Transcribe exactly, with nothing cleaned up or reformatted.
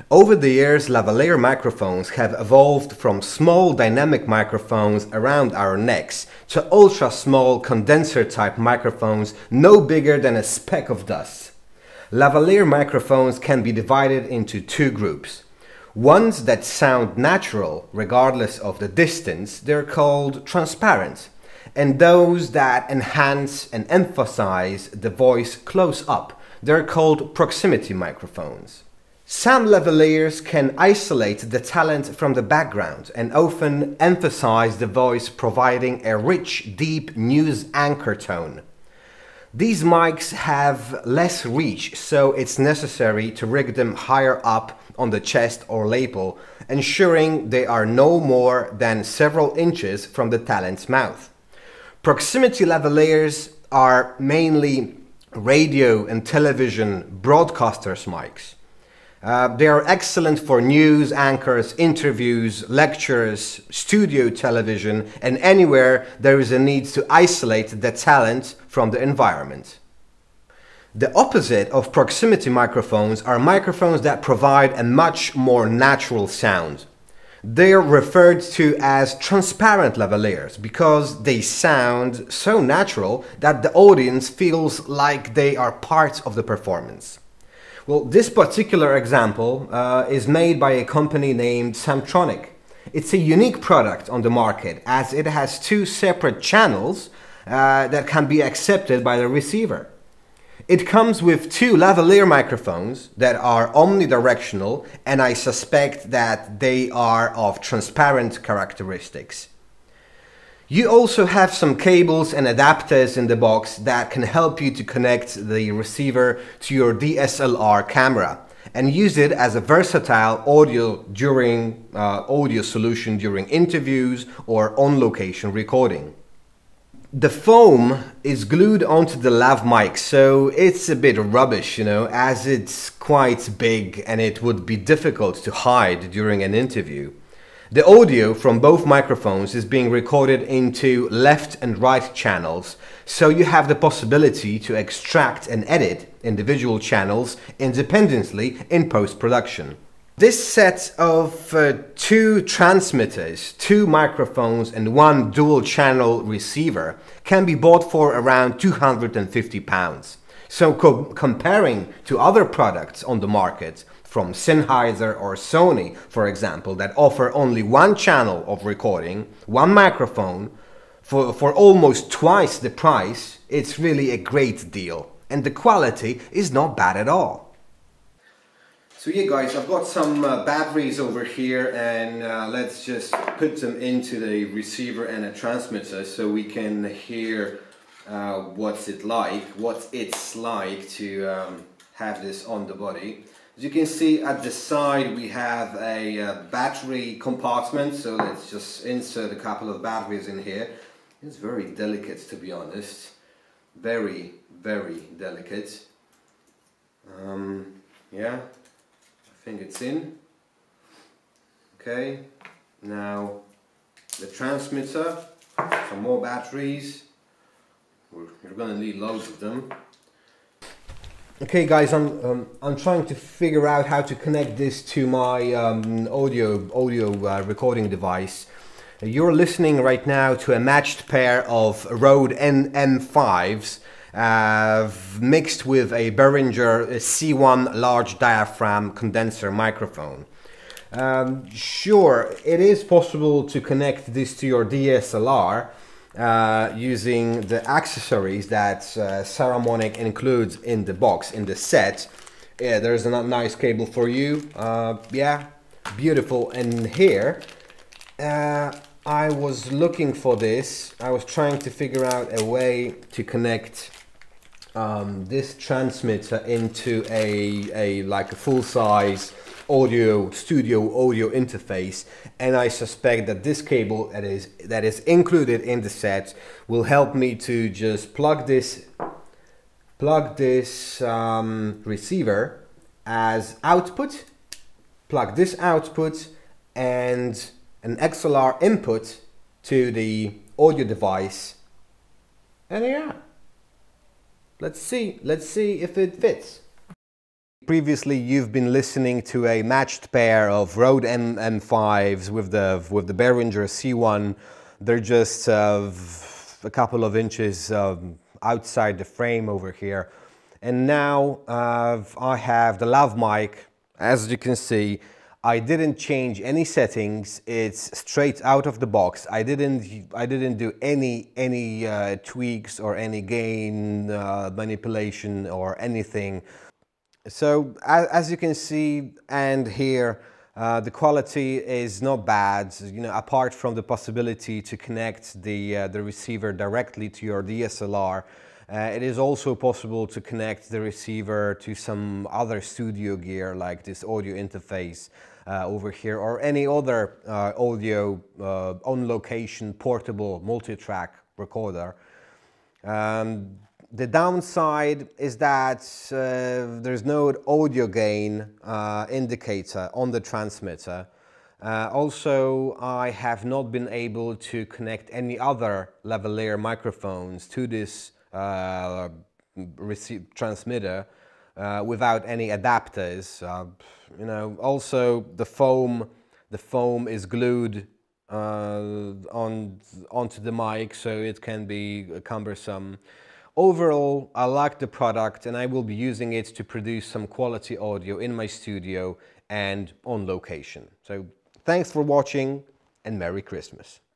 Over the years, lavalier microphones have evolved from small dynamic microphones around our necks to ultra-small condenser-type microphones no bigger than a speck of dust. Lavalier microphones can be divided into two groups. Ones that sound natural regardless of the distance, they're called transparent, and those that enhance and emphasize the voice close up, they're called proximity microphones. Some lavaliers can isolate the talent from the background and often emphasize the voice, providing a rich, deep news anchor tone. These mics have less reach, so it's necessary to rig them higher up on the chest or lapel, ensuring they are no more than several inches from the talent's mouth. Proximity lavaliers are mainly radio and television broadcasters mics. Uh, they are excellent for news anchors, interviews, lectures, studio television, and anywhere there is a need to isolate the talent from the environment. The opposite of proximity microphones are microphones that provide a much more natural sound. They are referred to as transparent lavaliers because they sound so natural that the audience feels like they are part of the performance. Well, this particular example uh, is made by a company named Saramonic. It's a unique product on the market as it has two separate channels uh, that can be accepted by the receiver. It comes with two lavalier microphones that are omnidirectional, and I suspect that they are of transparent characteristics. You also have some cables and adapters in the box that can help you to connect the receiver to your D S L R camera and use it as a versatile audio during uh, audio solution during interviews or on-location recording. The foam is glued onto the lav mic, so it's a bit rubbish, you know, as it's quite big and it would be difficult to hide during an interview. The audio from both microphones is being recorded into left and right channels, so you have the possibility to extract and edit individual channels independently in post-production. This set of uh, two transmitters, two microphones and one dual-channel receiver can be bought for around two hundred fifty pounds. So co comparing to other products on the market, from Sennheiser or Sony, for example, that offer only one channel of recording, one microphone, for, for almost twice the price, it's really a great deal. And the quality is not bad at all. So yeah guys, I've got some uh, batteries over here, and uh, let's just put them into the receiver and a transmitter so we can hear uh, what's it like, what it's like to um, have this on the body. As you can see at the side we have a uh, battery compartment, so let's just insert a couple of batteries in here. It's very delicate, to be honest, very very delicate. Um, yeah, I think it's in. Okay, now the transmitter, some more batteries. We're, we're going to need loads of them. Okay guys, I'm, um, I'm trying to figure out how to connect this to my um, audio, audio uh, recording device. You're listening right now to a matched pair of Rode N M fives uh, mixed with a Behringer C one large diaphragm condenser microphone. Um, sure, it is possible to connect this to your D S L R Uh, using the accessories that uh, Saramonic includes in the box, in the set. Yeah, there's a nice cable for you. Uh, yeah, beautiful. And here, uh, I was looking for this. I was trying to figure out a way to connect um, this transmitter into a, a like a full-size audio studio audio interface, and I suspect that this cable that is that is included in the set will help me to just plug this plug this um, receiver as output, plug this output and an X L R input to the audio device, and yeah, let's see let's see if it fits. Previously, you've been listening to a matched pair of Rode M fives with the with the Behringer C one. They're just uh, a couple of inches um, outside the frame over here. And now uh, I have the lav mic. As you can see, I didn't change any settings. It's straight out of the box. I didn't I didn't do any any uh, tweaks or any gain uh, manipulation or anything. So as you can see and hear, uh, the quality is not bad. You know, apart from the possibility to connect the uh, the receiver directly to your D S L R, uh, it is also possible to connect the receiver to some other studio gear like this audio interface uh, over here, or any other uh, audio uh, on location portable multi-track recorder. Um, The downside is that uh, there's no audio gain uh, indicator on the transmitter. Uh, also, I have not been able to connect any other lavalier microphones to this uh, transmitter uh, without any adapters. Uh, you know, also the foam, the foam is glued uh, on onto the mic, so it can be cumbersome. Overall, I like the product and I will be using it to produce some quality audio in my studio and on location. So thanks for watching and Merry Christmas.